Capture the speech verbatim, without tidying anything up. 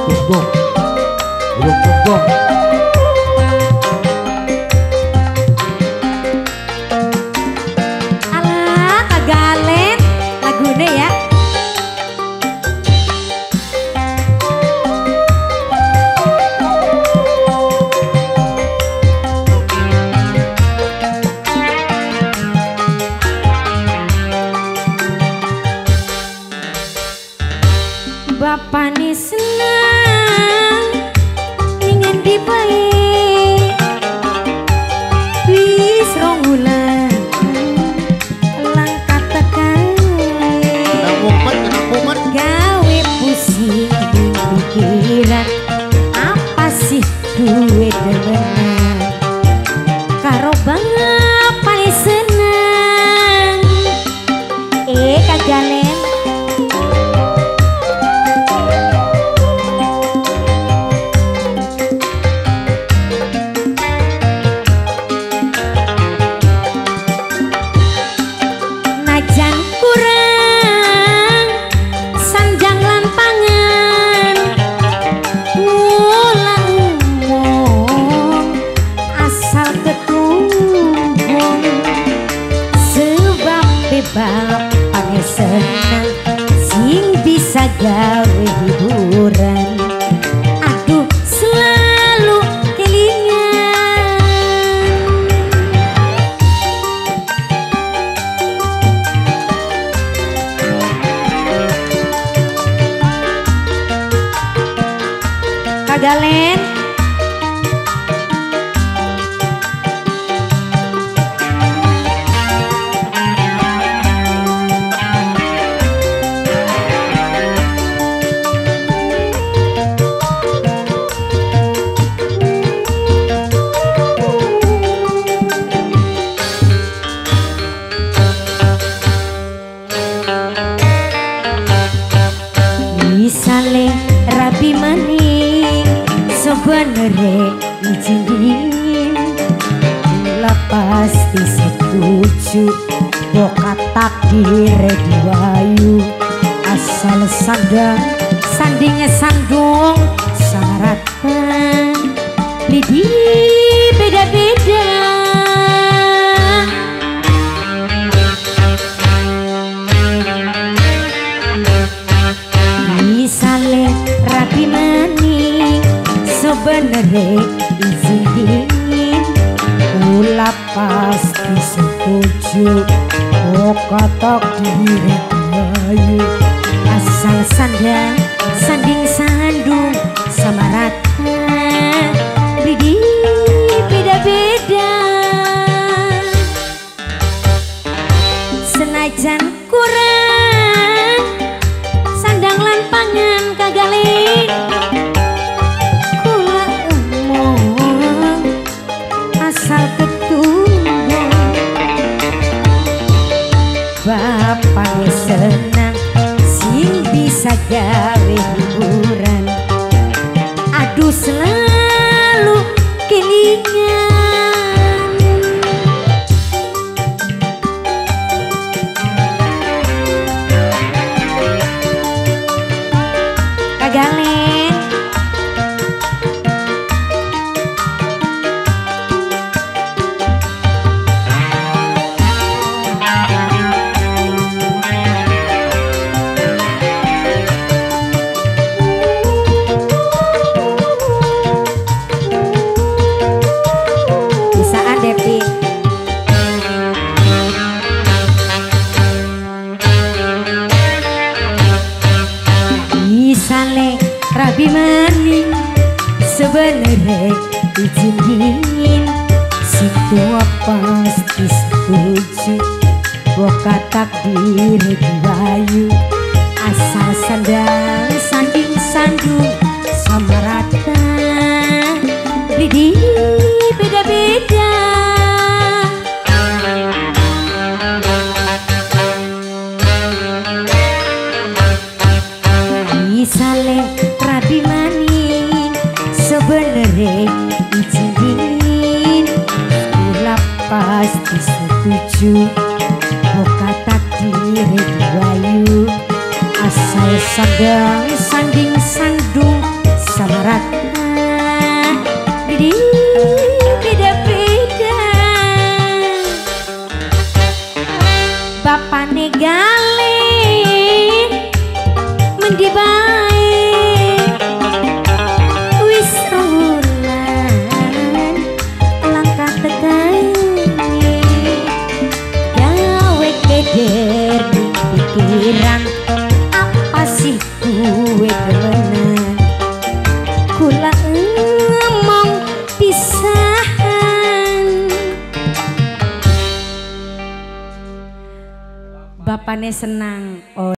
Gong, gong, gong, gong. Alah, kagalen lagune ya. Bapane senang ingin dibae wis rong wulan langkat tekane Mumet, mumet. gawe pusing pikiran apa sih duwe dewenan karo bapane senang eh kagalen bapane senang sing bisa gawe hiburan aduh selalu kelingan kagalen misale rapi maning sebenere izin dingin gula pasti setuju boka takdir diwayu asal sandang sandingnya sandung saratan lidi beda-beda misale rapi maning sebenere izin dingin gula pasti setuju boka takdir diwayu asal sandang sanding sandung sama rata bidi beda-beda senajan kurang sandang lan pangan kagale kula emong asal ketunggu bapane senang sing bisa gawe hiburan aduh selalu kelingan kagalen bisaan Devi misale rabi maning sebenere izin dingin situ pasti setuju boka takdir diwayu asal sandang sanding sandung sama rata lidi beda-beda misale rabi maning sebenere izin dingin gula pasti setuju boka takdir diwayu asal sandang sanding sandung sama rata di beda-beda. Bapak negale mendi bae wis wulan langkah tekani gawe keder di pikiran apa sih kuwe kemenan kula ngomong pisahan. Bapaknya senang